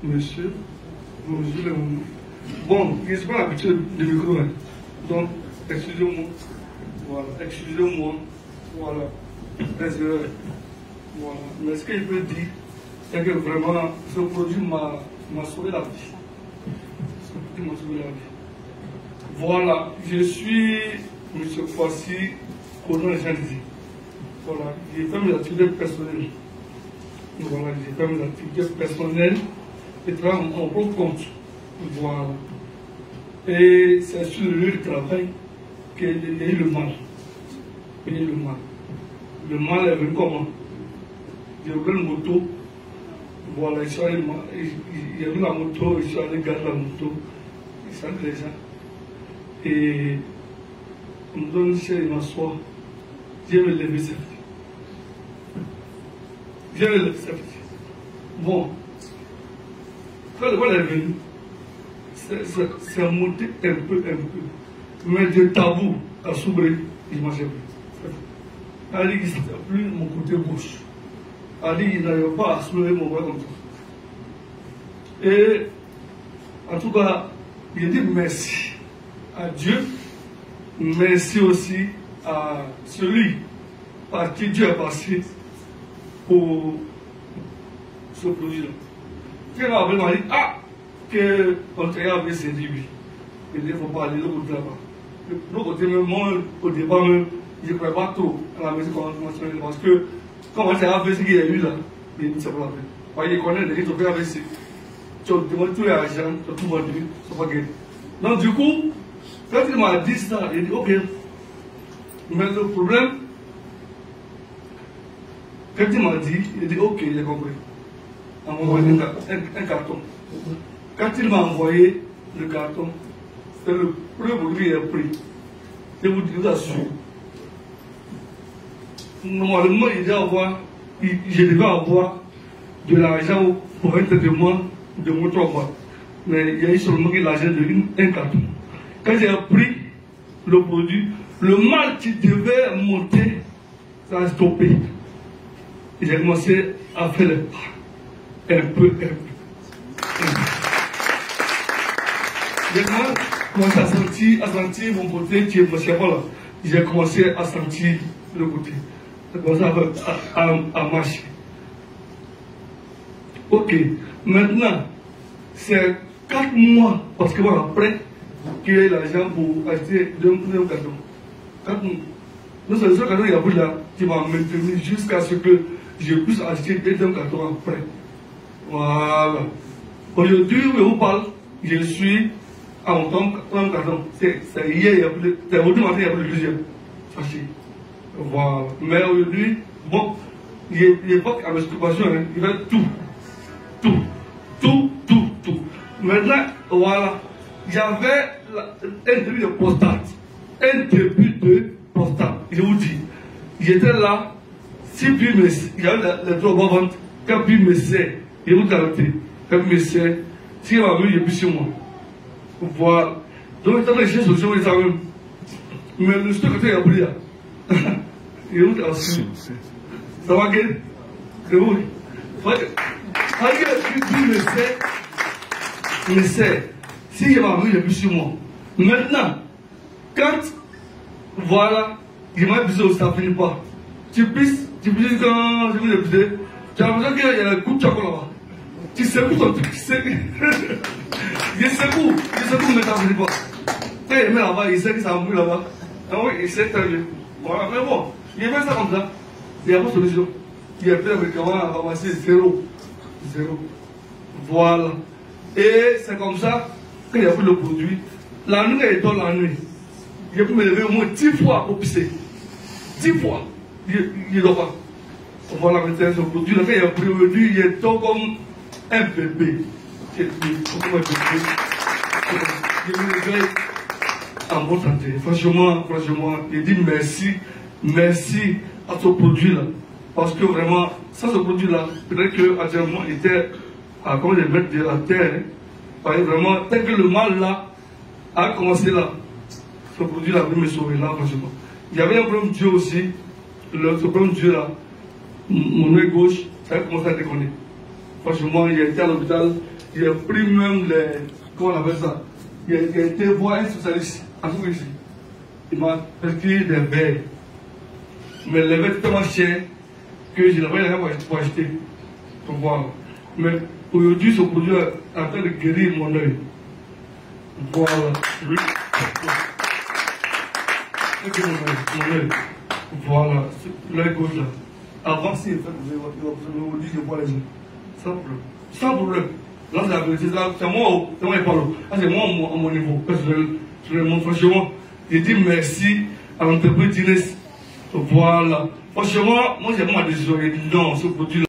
monsieur, bonjour les moments. Bon, je ne suis pas l'habitude de micro, hein. Donc, excusez-moi. Voilà, excusez-moi. Voilà. Désolé. Voilà. Mais ce que je peux dire, c'est que vraiment, ce produit m'a sauvé la vie. Ce produit m'a sauvé la vie. Voilà, je suis M. Kwasi Konan Jean-Didier. Voilà, j'ai fait mes activités personnelles. Voilà, j'ai fait mes activités personnelles et travaille en mon propre compte. Voilà. Et c'est sur le lieu de travail qu'il y a eu le mal. Il y a eu le mal. Le mal est venu comment? J'ai ouvert une moto. Voilà, il y a eu la moto, je suis allé garder la moto. Il s'en les gens. Et on me donne une chaise, il m'assoit. Je vais lever cette fille. Je vais lever cette fille. Bon. Quand le vol est venu, c'est monté un peu. Mais de tabou à s'ouvrir, il ne marchait plus. Ali, il n'était plus mon côté gauche. Ali, il n'arrivait pas à soulever mon bras comme ça. Et en tout cas, il dit merci à Dieu, merci aussi à celui par qui Dieu est passé pour ce produit-là. Quand on avait dit, que Voltaire avait séduit lui. Il ne faut pas aller de l'autre côté là-bas. De l'autre côté, même moi, au départ, même, je ne croyais pas trop à la musique conventionnelle parce que quand Voltaire avait fait ce qu'il y a eu là, il ne sait pas la peine. Parce qu'il connaît les risques de faire avec ça. Tu as demandé tous les agents, tu as tout vendu, tu n'as pas gagné. Donc du coup, quand il m'a dit ça, il dit ok. Mais le problème, quand il m'a dit, il dit ok, j'ai compris. Il m'a envoyé un carton. Quand il m'a envoyé le carton, c'est le premier produit qu'il a pris. Je vous assure. Normalement, je devais avoir de l'argent pour un traitement de mon 3 mois. Mais il y a eu seulement l'argent de un carton. Quand j'ai pris le produit, le mal qui devait monter, ça a stoppé. Et j'ai commencé à faire les pas. Un peu. J'ai commencé à sentir mon côté qui est pas là. J'ai commencé à sentir le côté. J'ai commencé à marcher. Ok. Maintenant, c'est 4 mois, parce que voilà, après, qu'il y ait l'argent pour acheter un carton. 4 mois. Donc c'est le seul carton qu'il y a plus là qui m'a maintenu jusqu'à ce que je puisse acheter un carton après. Voilà. Aujourd'hui, je vous parle, je suis à mon temps, un carton. C'est hier, c'est aujourd'hui matin, il y a plus de deuxième. Voilà. Mais aujourd'hui, bon, il n'y a pas qu'à masturbation, hein, il fait tout. Maintenant, voilà, j'avais un début de prostate. Je vous dis. J'étais là, si puis il y avait les 3 bas ventres, quand puis me sait, je vous garantis, quand me sait, si il m'a vu, il est plus sur moi. Voilà. Donc, il y a des solutions, ils savent même. Mais le stock que tu as pris là, je vous assure. Ça va gagner? C'est vous. Il sait, si je m'en veux, il est plus sur moi. Maintenant, quand, voilà, il m'a pisé, ça ne finit pas. Tu pisses quand je vais le pisser, tu as l'impression qu'il y a un coup de chocolat là-bas. Tu secoues ton truc, tu sais. Je secoue, mais ça ne finit pas. Quand il met là-bas, il sait que ça a brûlé là-bas. Ah oui, il sait très bien. Voilà, mais bon, il fait ça comme ça. Il n'y a pas de solution. Il a fait avec comment avancer 0. Voilà. Et c'est comme ça qu'il y a pris le produit. La nuit est dans la nuit. J'ai pu me lever au moins 10 fois pour pisser. 10 fois. Il ne dort pas. Voilà, maintenant, ce produit-là, quand il a pris le produit, il est tout comme un bébé. Je me réveille en bonne santé. Franchement, je dis merci à ce produit-là. Parce que vraiment, sans ce produit-là, peut-être qu'actuellement, il était à comment les mettre de la terre. Parce que vraiment, tel que le mal là a commencé là, ce produit-là a pu me sauver là, franchement. Il y avait un problème Dieu aussi, ce problème Dieu là, mon œil gauche, ça a commencé à déconner. Franchement, il a été à l'hôpital, il a pris même les. Comment on appelle ça? Il a été voir un socialiste en tout ici. Il m'a prescrit des verres. Mais les verres étaient tellement chers que je n'avais rien pour acheter. Pour voir. Mais aujourd'hui, ce produit est en train de guérir mon œil. Voilà. Oui. Mon œil. Voilà. L'œil gauche là. Avant, si vous dites que je vois les gens. Sans problème. Là, c'est la vérité. C'est moi qui parle. Là, c'est moi à mon niveau personnel. Franchement, je dis merci à l'entreprise Dines. Voilà. Franchement, moi, j'ai ma décision. Je dis non, ce produit-là.